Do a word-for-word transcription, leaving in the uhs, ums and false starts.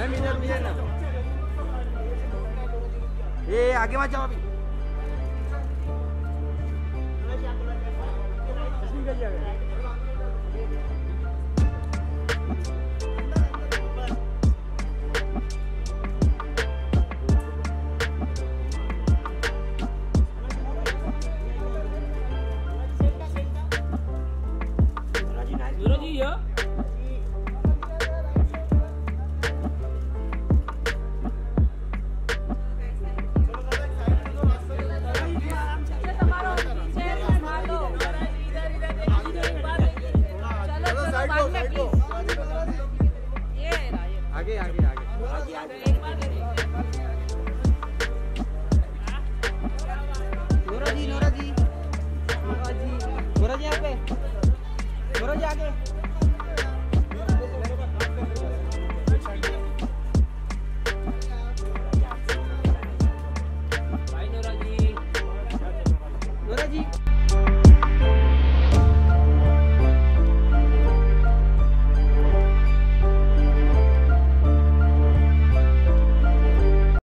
Ma'am इधर इधर ना, ये आगे मत जाओ अभी। आगे आगे आगे Nora ji Nora ji Nora ji Nora ji यहाँ पे नोरा जी आगे।